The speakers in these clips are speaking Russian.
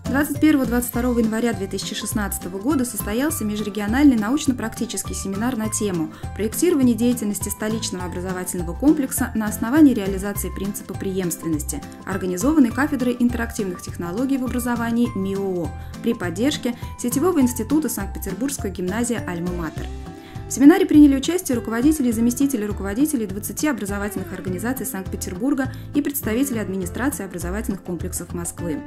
21-22 января 2016 года состоялся межрегиональный научно-практический семинар на тему «Проектирование деятельности столичного образовательного комплекса на основании реализации принципа преемственности», организованный кафедрой интерактивных технологий в образовании МИОО при поддержке Сетевого института Санкт-Петербургской гимназии «Альма-Матер». В семинаре приняли участие руководители и заместители руководителей 20 образовательных организаций Санкт-Петербурга и представители администрации образовательных комплексов Москвы.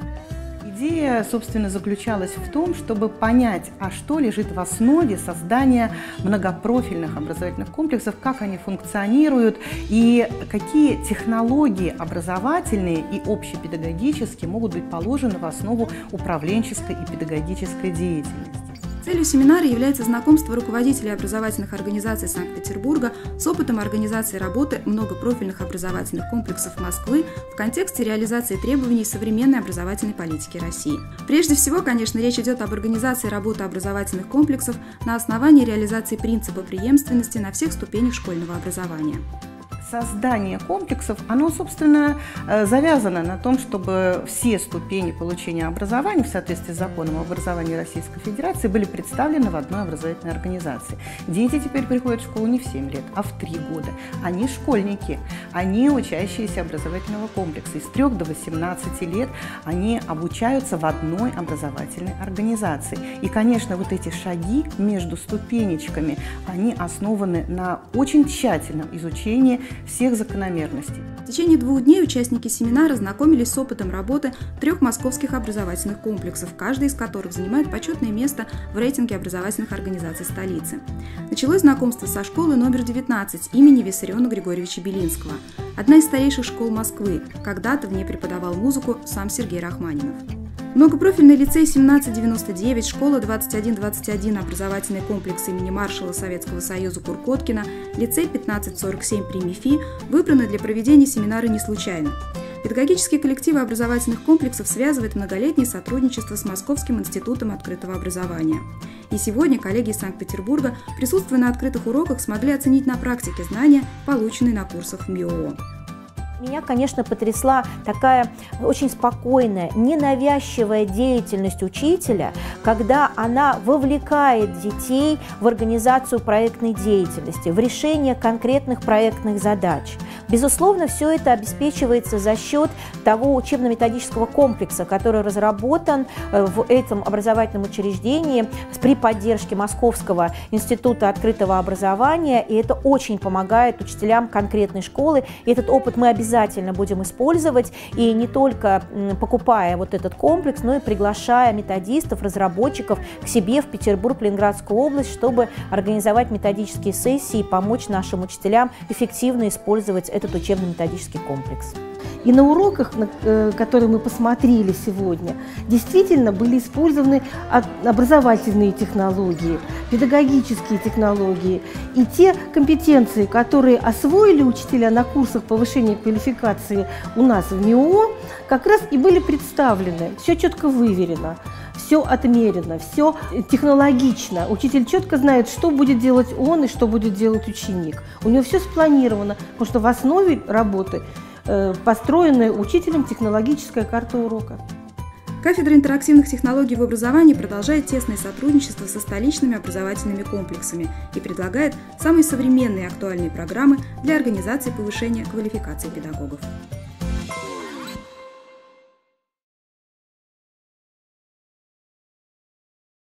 Идея, собственно, заключалась в том, чтобы понять, а что лежит в основе создания многопрофильных образовательных комплексов, как они функционируют и какие технологии образовательные и общепедагогические могут быть положены в основу управленческой и педагогической деятельности. Целью семинара является знакомство руководителей образовательных организаций Санкт-Петербурга с опытом организации работы многопрофильных образовательных комплексов Москвы в контексте реализации требований современной образовательной политики России. Прежде всего, конечно, речь идет об организации работы образовательных комплексов на основании реализации принципа преемственности на всех ступенях школьного образования. Создание комплексов, оно, собственно, завязано на том, чтобы все ступени получения образования в соответствии с законом об образовании Российской Федерации были представлены в одной образовательной организации. Дети теперь приходят в школу не в 7 лет, а в 3 года. Они школьники, они учащиеся образовательного комплекса. Из 3 до 18 лет они обучаются в одной образовательной организации. И, конечно, вот эти шаги между ступенечками, они основаны на очень тщательном изучении всех закономерностей. В течение 2 дней участники семинара знакомились с опытом работы 3 московских образовательных комплексов, каждый из которых занимает почетное место в рейтинге образовательных организаций столицы. Началось знакомство со школы номер 19 имени Виссариона Григорьевича Белинского, одна из старейших школ Москвы. Когда-то в ней преподавал музыку сам Сергей Рахманинов. Многопрофильный лицей 1799, школа 2121, образовательный комплекс имени маршала Советского Союза Куркоткина, лицей 1547 при МИФИ выбраны для проведения семинара не случайно. Педагогические коллективы образовательных комплексов связывает многолетнее сотрудничество с Московским институтом открытого образования. И сегодня коллеги из Санкт-Петербурга, присутствуя на открытых уроках, смогли оценить на практике знания, полученные на курсах в МИОО. Меня, конечно, потрясла такая очень спокойная, ненавязчивая деятельность учителя, когда она вовлекает детей в организацию проектной деятельности, в решение конкретных проектных задач. Безусловно, все это обеспечивается за счет того учебно-методического комплекса, который разработан в этом образовательном учреждении при поддержке Московского института открытого образования, и это очень помогает учителям конкретной школы. И этот опыт мы обязательно будем использовать, и не только покупая вот этот комплекс, но и приглашая методистов, разработчиков к себе в Петербург, Ленинградскую область, чтобы организовать методические сессии и помочь нашим учителям эффективно использовать этот учебно-методический комплекс. И на уроках, которые мы посмотрели сегодня, действительно были использованы образовательные технологии, педагогические технологии. И те компетенции, которые освоили учителя на курсах повышения квалификации у нас в МИОО, как раз и были представлены. Все четко выверено, все отмерено, все технологично. Учитель четко знает, что будет делать он и что будет делать ученик. У него все спланировано, потому что в основе работы построенная учителем технологическая карта урока. Кафедра интерактивных технологий в образовании продолжает тесное сотрудничество со столичными образовательными комплексами и предлагает самые современные и актуальные программы для организации повышения квалификации педагогов.